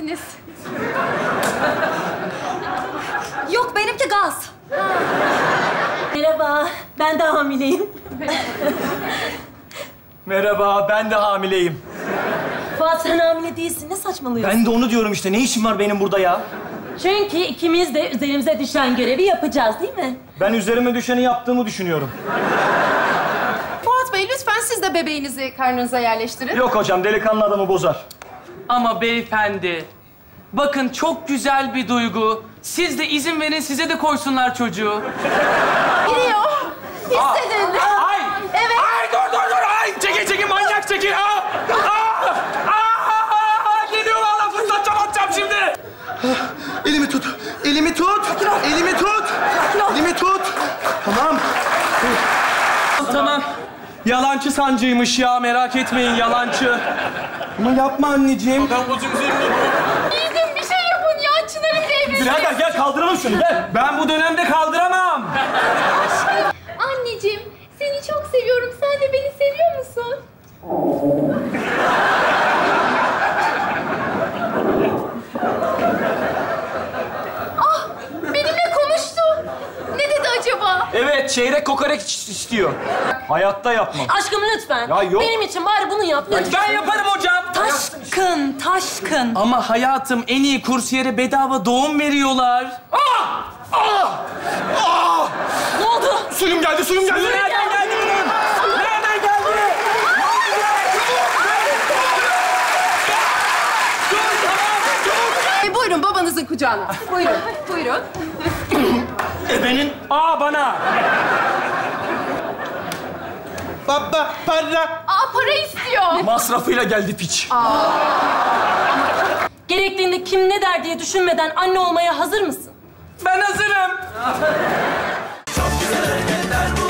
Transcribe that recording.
anneniz? Yok, benimki gaz. Merhaba, ben de hamileyim. Merhaba, ben de hamileyim. Fuat, sen hamile değilsin. Ne saçmalıyorsun? Ben de onu diyorum işte. Ne işim var benim burada ya? Çünkü ikimiz de üzerimize düşen görevi yapacağız, değil mi? Ben üzerime düşeni yaptığımı düşünüyorum. Fuat Bey, lütfen siz de bebeğinizi karnınıza yerleştirin. Yok hocam, delikanlı adamı bozar. Ama beyefendi, bakın çok güzel bir duygu. Siz de izin verin, size de koysunlar çocuğu. Giriyor. Hissedin. Ay! Evet. Ay dur! Ay! Çekil manyak çekil! Geliyor valla fırlatacağım atacağım şimdi! Elimi tut. Elimi tut. Elimi tut. Elimi tut. Tamam. Tamam. Yalancı sancıymış ya, merak etmeyin yalancı. Ama yapma anneciğim. Bildim, bir şey yapın ya. Çınar'ın devri. Birader gel kaldıralım şunu gel. Ben bu dönemde kaldıramam. Anneciğim, seni çok seviyorum. Sen de beni seviyor musun? Ah, benimle konuştu. Ne dedi acaba? Evet, çeyrek kokoreç istiyor. Hayatta yapmam. Aşkım lütfen. Ya yok. Benim için bari bunu yap lütfen. Ben yaparım hocam. Taşkın. Ama hayatım, en iyi kursiyere bedava doğum veriyorlar. Ne oldu? Suyum geldi. Nereden geldi bunun? Nereden geldi? Buyurun babanızın kucağına. Buyurun. Ebenin... Bana. Baba para. Aa, para istiyor. Masrafıyla geldi piç. Gerektiğinde kim ne der diye düşünmeden anne olmaya hazır mısın? Ben hazırım. Çok güzel hareketler bu.